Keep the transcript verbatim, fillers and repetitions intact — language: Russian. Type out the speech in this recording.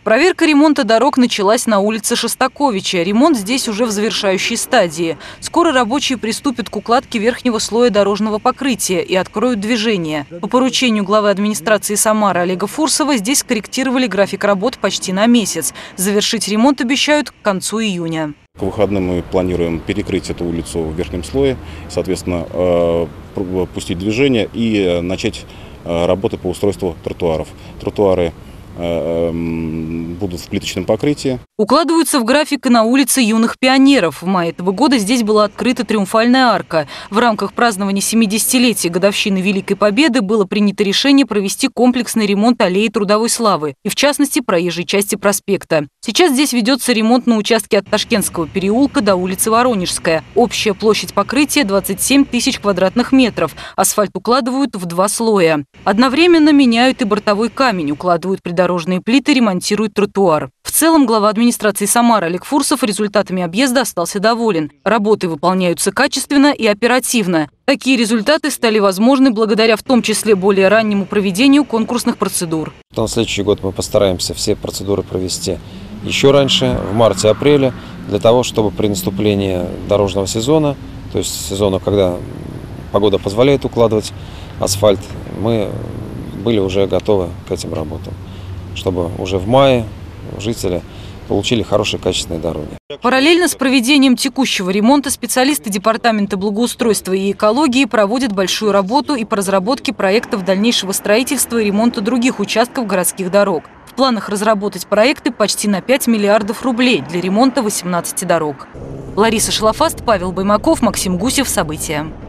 Проверка ремонта дорог началась на улице Шостаковича. Ремонт здесь уже в завершающей стадии. Скоро рабочие приступят к укладке верхнего слоя дорожного покрытия и откроют движение. По поручению главы администрации Самары Олега Фурсова здесь скорректировали график работ почти на месяц. Завершить ремонт обещают к концу июня. К выходным мы планируем перекрыть эту улицу в верхнем слое, соответственно, пустить движение и начать работы по устройству тротуаров. Тротуары будут в плиточном покрытии. Укладываются в график и на улице Юных Пионеров. В мае этого года здесь была открыта Триумфальная арка. В рамках празднования семидесятилетия годовщины Великой Победы было принято решение провести комплексный ремонт аллеи Трудовой Славы и, в частности, проезжей части проспекта. Сейчас здесь ведется ремонт на участке от Ташкентского переулка до улицы Воронежская. Общая площадь покрытия двадцать семь тысяч квадратных метров. Асфальт укладывают в два слоя. Одновременно меняют и бортовой камень, укладывают придорожные плиты, ремонтируют тротуар. В целом, глава администрации Самары Олег Фурсов результатами объезда остался доволен. Работы выполняются качественно и оперативно. Такие результаты стали возможны благодаря в том числе более раннему проведению конкурсных процедур. На следующий год мы постараемся все процедуры провести еще раньше, в марте-апреле, для того, чтобы при наступлении дорожного сезона, то есть сезона, когда погода позволяет укладывать асфальт, мы были уже готовы к этим работам, чтобы уже в мае жители получили хорошие качественные дороги. Параллельно с проведением текущего ремонта специалисты Департамента благоустройства и экологии проводят большую работу и по разработке проектов дальнейшего строительства и ремонта других участков городских дорог. В планах разработать проекты почти на пять миллиардов рублей для ремонта восемнадцати дорог. Лариса Шлафаст, Павел Баймаков, Максим Гусев. События.